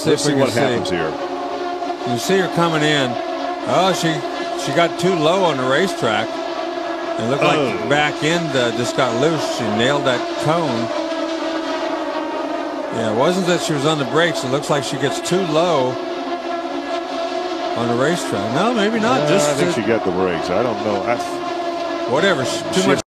Let's see what happens here. You see her coming in. Oh, she got too low on the racetrack. It looked like the back end just got loose. She nailed that cone. Yeah, it wasn't that she was on the brakes. It looks like she gets too low on the racetrack. No, maybe not. I think she got the brakes. I don't know. Whatever. Too much.